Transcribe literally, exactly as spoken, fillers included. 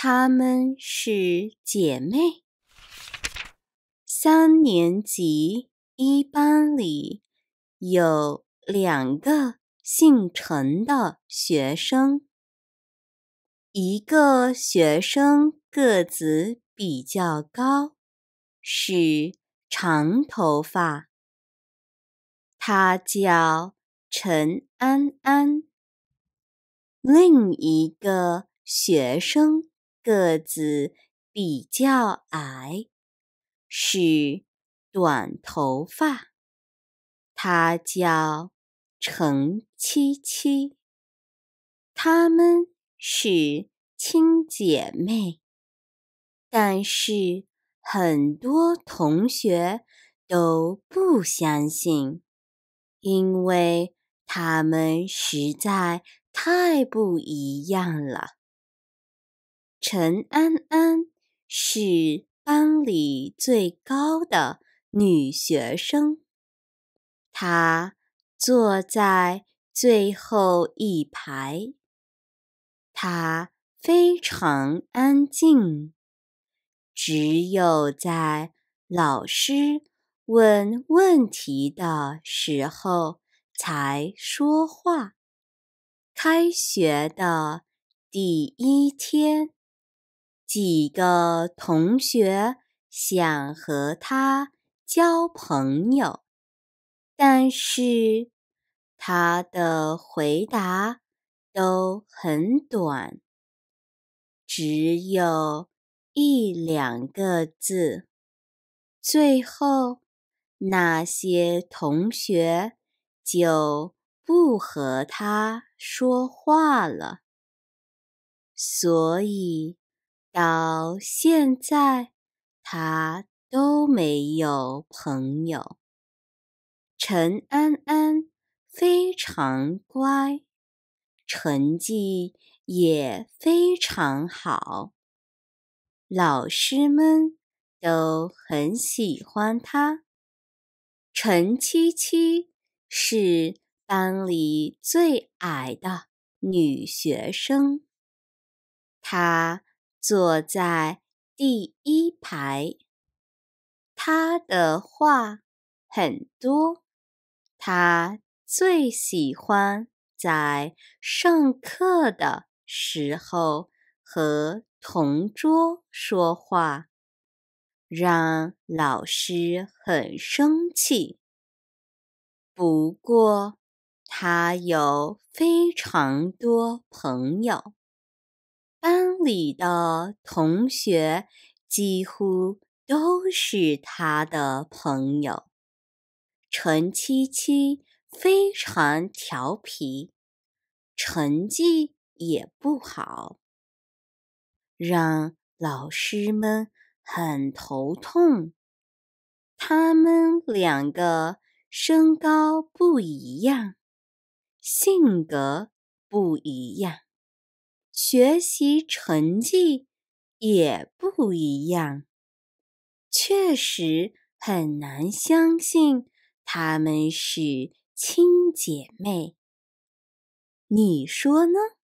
她们是姐妹。三年级一班里有两个姓陈的学生，一个学生个子比较高，是长头发，他叫陈安安。另一个学生个子比较矮，是短头发，她叫陈七七。她们是亲姐妹，但是很多同学都不相信，因为她们实在太不一样了。陈安安是班里最高的女学生，她坐在最后一排，她非常安静，只有在老师问问题的时候才说话。开学的第一天，几个同学想和他交朋友，但是他的回答都很短，只有一两个字。最后，那些同学就不和他说话了。所以到现在，他都没有朋友。陈安安非常乖，成绩也非常好，老师们都很喜欢她。陈七七是班里最矮的女学生，她坐在第一排，她的话很多，她最喜欢在上课的时候和同桌说话，让老师很生气。不过，她有非常多朋友，班里的同学几乎都是她的朋友。陈七七非常调皮，成绩也不好，让老师们很头痛。他们两个身高不一样，性格不一样，学习成绩也不一样，确实很难相信她们是亲姐妹。你说呢？